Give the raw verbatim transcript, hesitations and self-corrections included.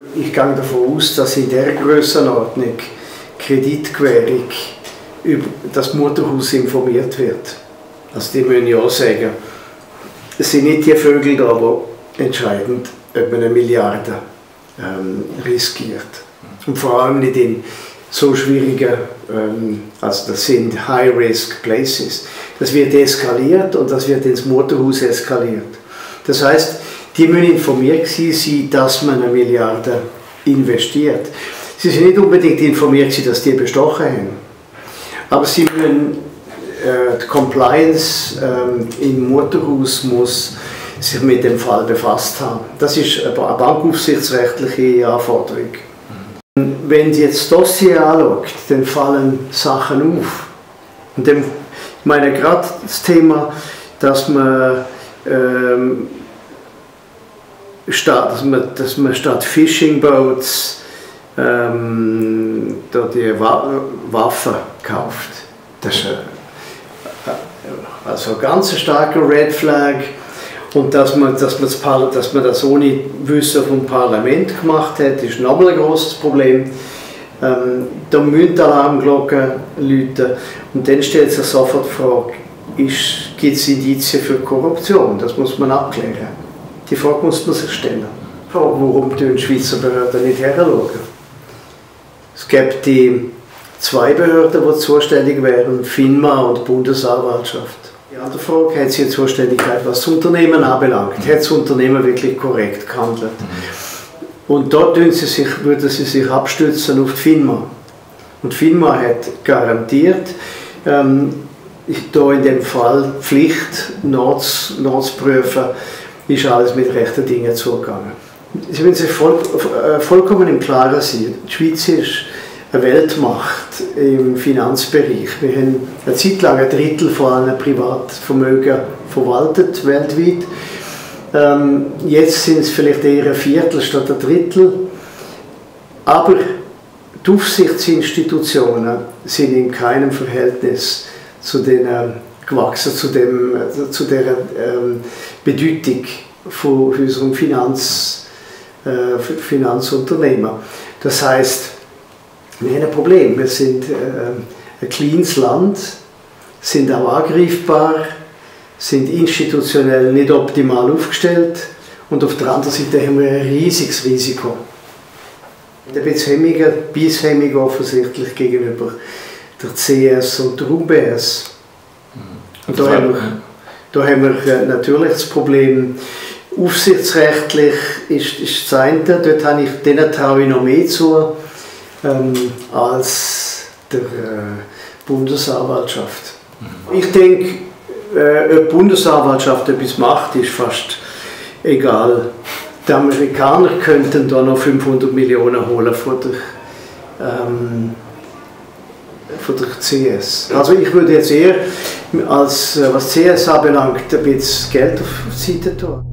Ich gehe davon aus, dass in dieser Grössenordnung Kreditgewährung über das Mutterhaus informiert wird. Also die müssen ja sagen, es sind nicht die Vögel da, die entscheidend, ob man eine Milliarde ähm, riskiert. Und vor allem nicht in so schwierigen, ähm, also das sind High-Risk-Places. Das wird eskaliert und das wird ins Mutterhaus eskaliert. Das heißt, die müssen informiert sein, dass man eine Milliarde investiert. Sie sind nicht unbedingt informiert, dass die bestochen haben. Aber sie müssen, äh, die Compliance äh, im Mutterhaus muss sich mit dem Fall befasst haben. Das ist eine bankaufsichtsrechtliche Anforderung. Wenn Sie jetzt das Dossier anschaut, dann fallen Sachen auf. Und dann, ich meine gerade das Thema, dass man, ähm, statt, dass man, dass man statt Fishing Boats ähm, da die Wa Waffen kauft. Das ist also ein ganz starker Red Flag. Und dass man, dass, man das, dass man das ohne Wissen vom Parlament gemacht hat, ist nochmal ein großes Problem. Ähm, da müssen die Alarmglocken läuten. Und dann stellt sich sofort die Frage, gibt es Indizien für Korruption? Das muss man abklären. Die Frage muss man sich stellen. Die Frage, warum die Schweizer Behörden nicht heranschauen? Es gibt die zwei Behörden, die zuständig wären, FINMA und die Bundesanwaltschaft. Die andere Frage, hat sie eine Zuständigkeit, was das Unternehmen anbelangt? Hat das Unternehmen wirklich korrekt gehandelt? Und dort würden sie sich, würden sie sich abstützen auf die FINMA. Und die FINMA hat garantiert, ähm, da in dem Fall Pflicht nachzuprüfen, ist alles mit rechten Dingen zugegangen. Sie müssen sich voll, äh, vollkommen im Klaren sein. Die Schweiz ist eine Weltmacht im Finanzbereich. Wir haben eine Zeit lang ein Drittel von allen Privatvermögen verwaltet, weltweit. Ähm, jetzt sind es vielleicht eher ein Viertel statt ein Drittel. Aber die Aufsichtsinstitutionen sind in keinem Verhältnis zu den äh, gewachsen, zu, dem, äh, zu der ähm, Bedeutung von unserem Finanz, äh, Finanzunternehmen. Das heißt, wir haben ein Problem. Wir sind äh, ein kleines Land, sind auch angreifbar, sind institutionell nicht optimal aufgestellt und auf der anderen Seite haben wir ein riesiges Risiko. Ein bisschen hemmiger, bisshemmig offensichtlich gegenüber der C S und der U B S. Und da haben wir, da haben wir natürlich das Problem, aufsichtsrechtlich ist, ist das eine, dort habe ich, denen traue ich noch mehr zu, Ähm, als der äh, Bundesanwaltschaft. Mhm. Ich denke, äh, ob die Bundesanwaltschaft etwas macht, ist fast egal. Die Amerikaner könnten da noch fünfhundert Millionen holen von der, ähm, von der C S. Also ich würde jetzt eher, als, was C S anbelangt, ein bisschen Geld auf die Seite tun.